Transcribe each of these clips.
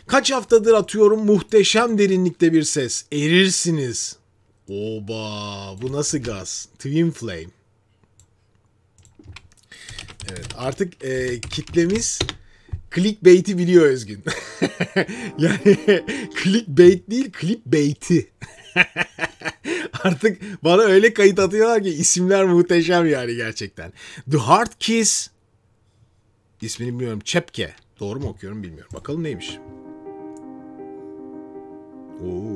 Kaç haftadır atıyorum muhteşem derinlikte bir ses. Erirsiniz. Oba, bu nasıl gaz? Twin Flame. Evet, artık kitlemiz clickbait'i biliyor Özgün. Yani clickbait değil, clickbait'i. Artık bana öyle kayıt atıyorlar ki isimler muhteşem yani gerçekten. The Hard Kiss. İsmini bilmiyorum. Çepke. Doğru mu okuyorum bilmiyorum. Bakalım neymiş. Oo.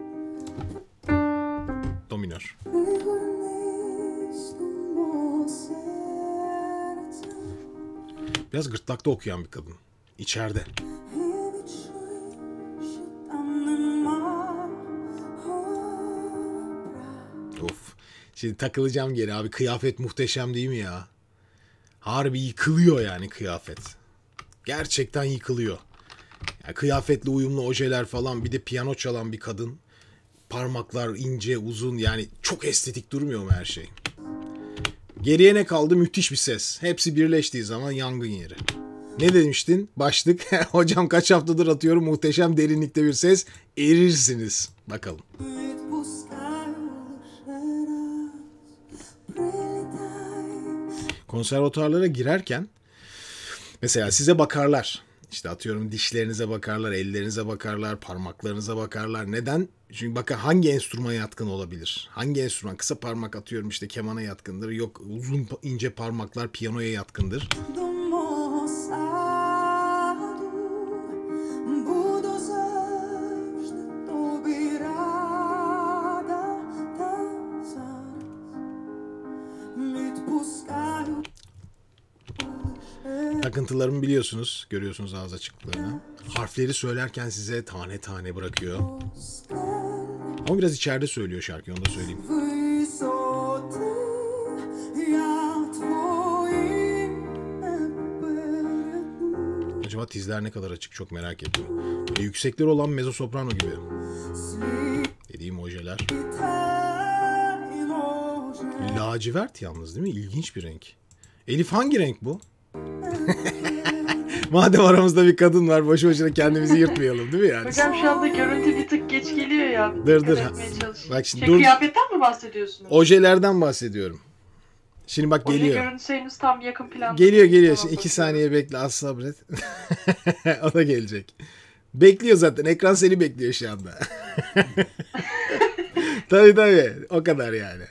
Do minör. Biraz gırtlakta okuyan bir kadın. İçeride. Of. Şimdi takılacağım geri abi. Kıyafet muhteşem değil mi ya? Harbi yıkılıyor yani kıyafet. Gerçekten yıkılıyor. Yani kıyafetle uyumlu ojeler falan, bir de piyano çalan bir kadın. Parmaklar ince, uzun, yani çok estetik durmuyor mu her şey? Geriye ne kaldı? Müthiş bir ses. Hepsi birleştiği zaman yangın yeri. Ne demiştin? Başlık. Hocam kaç haftadır atıyorum muhteşem derinlikte bir ses. Erirsiniz. Bakalım. Konservatuarlara girerken mesela size bakarlar. İşte atıyorum dişlerinize bakarlar, ellerinize bakarlar, parmaklarınıza bakarlar. Neden? Çünkü bakın hangi enstrümana yatkın olabilir? Hangi enstrüman? Kısa parmak atıyorum işte kemana yatkındır. Yok uzun ince parmaklar piyanoya yatkındır. Takıntılarımı biliyorsunuz. Görüyorsunuz ağız açıklıklarını. Harfleri söylerken size tane tane bırakıyor. Ama biraz içeride söylüyor şarkıyı, onu da söyleyeyim. Acaba tizler ne kadar açık, çok merak ettim. Yüksekleri olan mezzosoprano gibi. Dediğim ojeler. Lacivert yalnız değil mi? İlginç bir renk. Elif hangi renk bu? Madem aramızda bir kadın var, boşu boşuna kendimizi yırtmayalım değil mi yani? Hocam şu anda görüntü bir tık geç geliyor ya. Dur. Bak şimdi dur. Kıyafetten mi bahsediyorsunuz? Ojelerden bahsediyorum. Şimdi bak geliyor. Oje görüntüsünüz tam yakın planda. Geliyor. Şimdi 2 saniye bekle, az sabret. O da gelecek. Bekliyor zaten. Ekran seni bekliyor şu anda. Tabii. O kadar yani.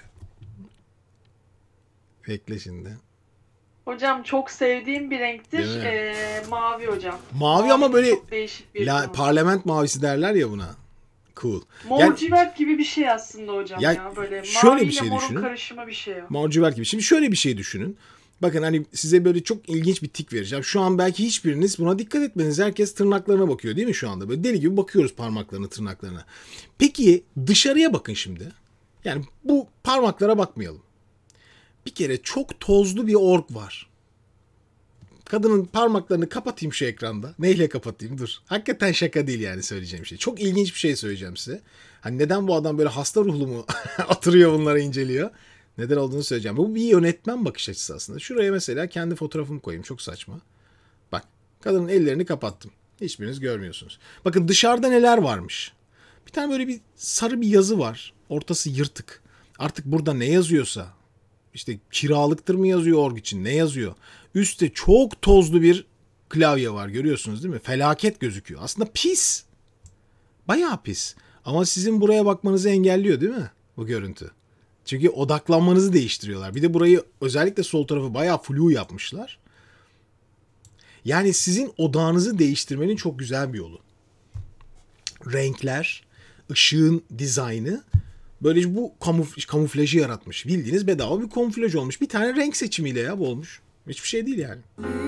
Bekle şimdi. Hocam çok sevdiğim bir renktir. Mavi hocam. Mavi ama böyle çok değişik bir parlament mavisi derler ya buna. Cool. Mor civert gibi bir şey aslında hocam ya. Böyle şöyle bir şey düşünün. Karışımı bir şey o. Mor civert gibi. Şimdi şöyle bir şey düşünün. Bakın hani size böyle çok ilginç bir tik vereceğim. Şu an belki hiçbiriniz buna dikkat etmediniz. Herkes tırnaklarına bakıyor değil mi şu anda? Böyle deli gibi bakıyoruz parmaklarına, tırnaklarına. Peki dışarıya bakın şimdi. Yani bu parmaklara bakmayalım. Bir kere çok tozlu bir org var. Kadının parmaklarını kapatayım şu ekranda. Neyle kapatayım? Dur. Hakikaten şaka değil yani söyleyeceğim şey. Çok ilginç bir şey söyleyeceğim size. Hani neden bu adam böyle hasta ruhlu mu oturuyor bunları inceliyor? Neden olduğunu söyleyeceğim. Bu bir yönetmen bakış açısı aslında. Şuraya mesela kendi fotoğrafımı koyayım. Çok saçma. Bak. Kadının ellerini kapattım. Hiçbiriniz görmüyorsunuz. Bakın dışarıda neler varmış. Bir tane böyle bir sarı bir yazı var. Ortası yırtık. Artık burada ne yazıyorsa. İşte kiralıktır mı yazıyor org için? Ne yazıyor? Üstte çok tozlu bir klavye var. Görüyorsunuz değil mi? Felaket gözüküyor. Aslında pis. Bayağı pis. Ama sizin buraya bakmanızı engelliyor değil mi? Bu görüntü. Çünkü odaklanmanızı değiştiriyorlar. Bir de burayı özellikle sol tarafı bayağı flu yapmışlar. Yani sizin odağınızı değiştirmenin çok güzel bir yolu. Renkler, ışığın dizaynı böyle bu kamuflajı yaratmış. Bildiğiniz bedava bir kamuflaj olmuş. Bir tane renk seçimiyle ya bu olmuş. Hiçbir şey değil yani.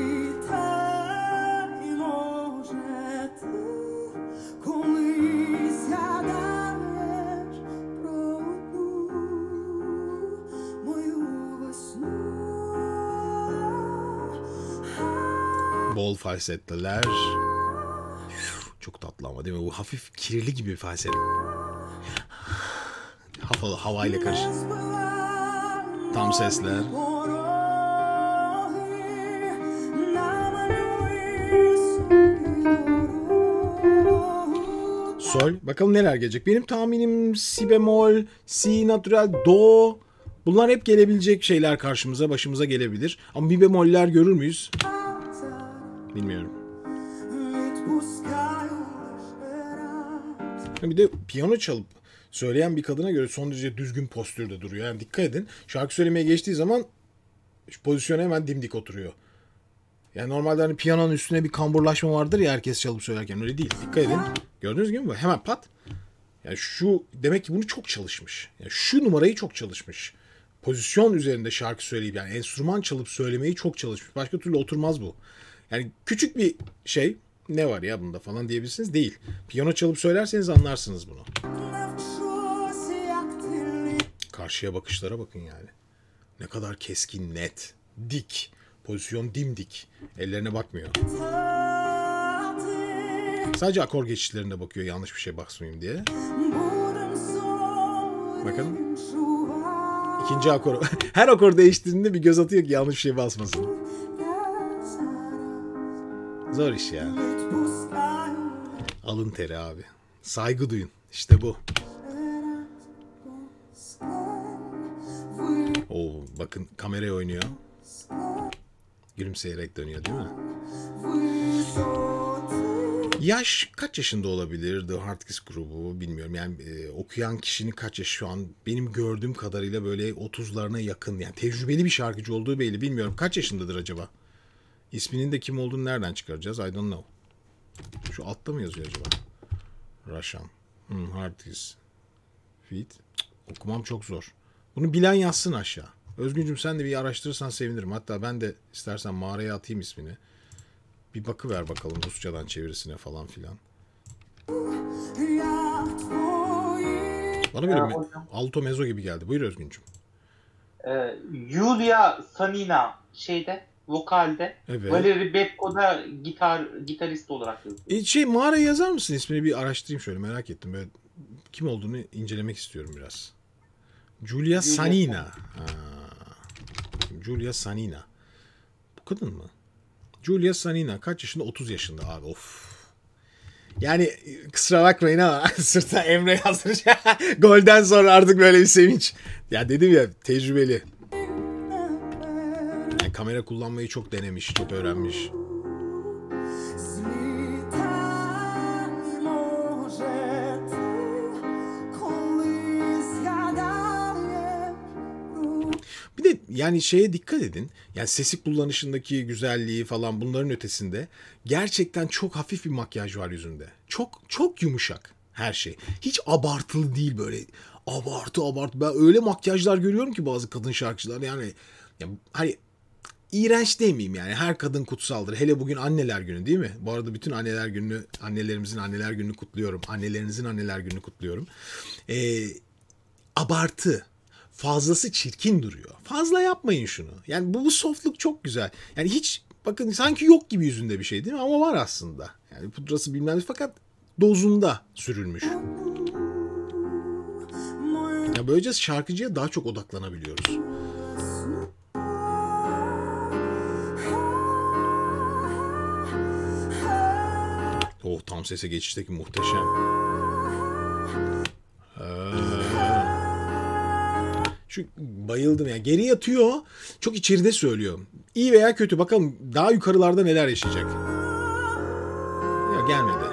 Bol falsetteler. Çok tatlı ama değil mi? Bu hafif kirli gibi bir falset. Havayla karışık. Tam sesler. sol. Bakalım neler gelecek. Benim tahminim si bemol, si natural, do. Bunlar hep gelebilecek şeyler karşımıza, başımıza gelebilir. Ama mi bemoller görür müyüz? Bilmiyorum. Bir de piyano çalıp söyleyen bir kadına göre son derece düzgün postürde duruyor. Yani dikkat edin. Şarkı söylemeye geçtiği zaman şu pozisyona hemen dimdik oturuyor. Yani normalde hani piyanonun üstüne bir kamburlaşma vardır ya herkes çalıp söylerken. Öyle değil. Dikkat edin. Gördüğünüz gibi mi? Hemen pat. Yani şu demek ki bunu çok çalışmış. Yani şu numarayı çok çalışmış. Pozisyon üzerinde şarkı söyleyip yani enstrüman çalıp söylemeyi çok çalışmış. Başka türlü oturmaz bu. Yani küçük bir şey, ne var ya bunda falan diyebilirsiniz. Değil. Piyano çalıp söylerseniz anlarsınız bunu. Karşıya bakışlara bakın yani. Ne kadar keskin, net, dik. Pozisyon dimdik. Ellerine bakmıyor. Sadece akor geçişlerine bakıyor yanlış bir şey basmayayım diye. Bakın. İkinci akor. Her akor değiştiğinde bir göz atıyor ki yanlış bir şey basmasın. Zor iş ya. Alın teri abi. Saygı duyun. İşte bu. Oo, bakın kameraya oynuyor. Gülümseyerek dönüyor değil mi? Yaş kaç yaşında olabilir The Hardkiss grubu bilmiyorum. Yani okuyan kişinin kaç yaşı şu an benim gördüğüm kadarıyla böyle 30'larına yakın. Yani tecrübeli bir şarkıcı olduğu belli. Bilmiyorum kaç yaşındadır acaba? İsminin de kim olduğunu nereden çıkaracağız? I don't know. Şu altta mı yazıyor acaba? Raşan. Hardkiss. Feat. Okumam çok zor. Bunu bilen yazsın aşağı. Özgüncüm sen de bir araştırırsan sevinirim. Hatta ben de istersen mağaraya atayım ismini. Bir bakıver bakalım Rusçadan çevirisine falan filan. Bana böyle alto mezzo gibi geldi. Buyur Özgüncüm. Yulia Sanina şeyde vokalde. Evet. Valeri Bepko'da gitarist olarak yazıyor. Mağaraya yazar mısın ismini bir araştırayım şöyle merak ettim. Böyle kim olduğunu incelemek istiyorum biraz. Julia Sanina. Julia Sanina. Bu kadın mı? Julia Sanina. Kaç yaşında? 30 yaşında abi. Of. Yani kusura bakmayın ama sırtına Emre yazdırmış. Golden sonra artık böyle bir sevinç. Ya dedim ya tecrübeli. Yani kamera kullanmayı çok denemiş. Çok öğrenmiş. Bir de yani şeye dikkat edin. Yani sesi kullanışındaki güzelliği falan bunların ötesinde gerçekten çok hafif bir makyaj var yüzünde. Çok çok yumuşak her şey. Hiç abartılı değil böyle. Abartı. Ben öyle makyajlar görüyorum ki bazı kadın şarkıcılar yani hani iğrenç demeyeyim yani. Her kadın kutsaldır. Hele bugün anneler günü değil mi? Bu arada bütün anneler gününü, annelerimizin anneler gününü kutluyorum. Annelerinizin anneler gününü kutluyorum. Abartı. Fazlası çirkin duruyor. Fazla yapmayın şunu. Yani bu softluk çok güzel. Yani hiç bakın sanki yok gibi yüzünde bir şey değil mi? Ama var aslında. Yani pudrası bilmem ne fakat dozunda sürülmüş. Ya böylece şarkıcıya daha çok odaklanabiliyoruz. Oh tam sese geçişteki muhteşem. Şu bayıldım yani. Geri yatıyor. Çok içeride söylüyor. İyi veya kötü. Bakalım daha yukarılarda neler yaşayacak. Ya gelmedi.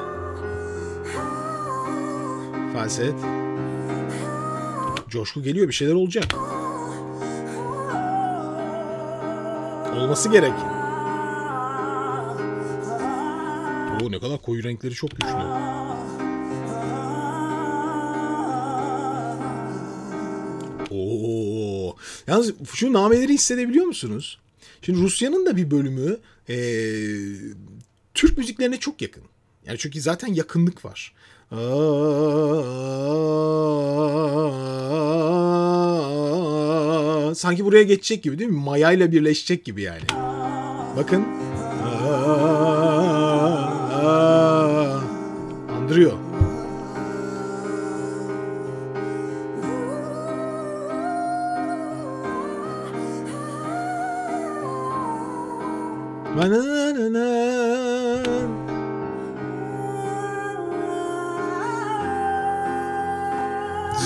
Falset. Coşku geliyor. Bir şeyler olacak. Olması gerek. Oo, ne kadar koyu renkleri çok güçlü. Oo. Yalnız şu nameleri hissedebiliyor musunuz? Şimdi Rusya'nın da bir bölümü Türk müziklerine çok yakın. Yani çünkü zaten yakınlık var. Sanki buraya geçecek gibi değil mi? Mayayla birleşecek gibi yani. Bakın. Andırıyor.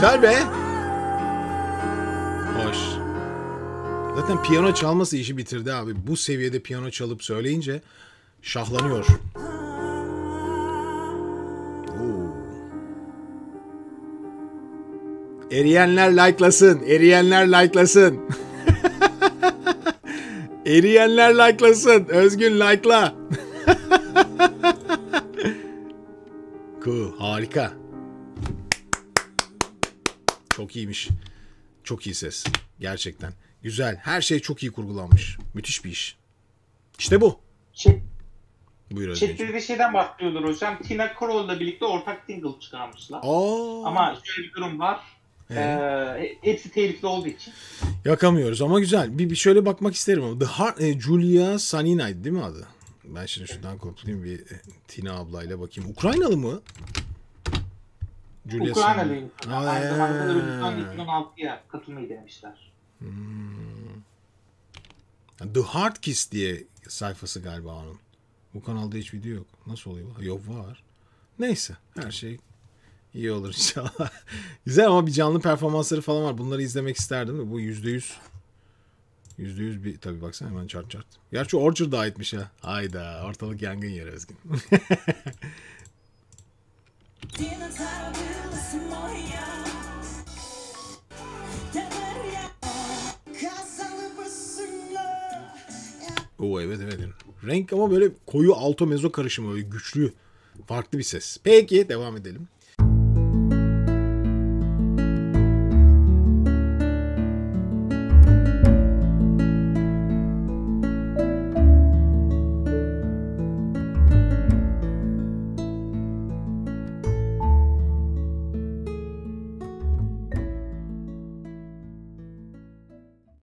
Güzel be. Hoş. Zaten piyano çalması işi bitirdi abi. Bu seviyede piyano çalıp söyleyince şahlanıyor. Oo. Eriyenler like'lasın. Eriyenler like'lasın. Eriyenler like'lasın. Özgün like'la. Cool. Harika. Çok iyiymiş. Çok iyi ses. Gerçekten. Güzel. Her şey çok iyi kurgulanmış. Müthiş bir iş. İşte bu. Buyur Özgün. Chat'te bir şeyden bahsediyorlar hocam. Tina Crow'la birlikte ortak single çıkarmışlar. Ama şöyle bir durum var. Hepsi telifli olduğu için. Yakamıyoruz ama güzel. Bir şöyle bakmak isterim. The Heart, Julia Sanina'ydı değil mi adı? Ben şimdi şuradan kopyalayayım bir Tina ablayla bakayım. Ukraynalı mı? Ukraynalıyım. Aynı zamanda da 2016'ya katılmayı denemişler. The Heart Kiss diye sayfası galiba onun. Bu kanalda hiç video yok. Nasıl oluyor? Yok, var. Neyse. Her şey iyi olur inşallah. Güzel ama bir canlı performansları falan var. Bunları izlemek isterdim de bu %100 bir tabii baksana hemen çart. Gerçi Orchard'a aitmiş ya. Hayda, ortalık yangın yeri Özgün. Oo evet. Renk ama böyle koyu alto mezzo karışımı, böyle güçlü, farklı bir ses. Peki devam edelim.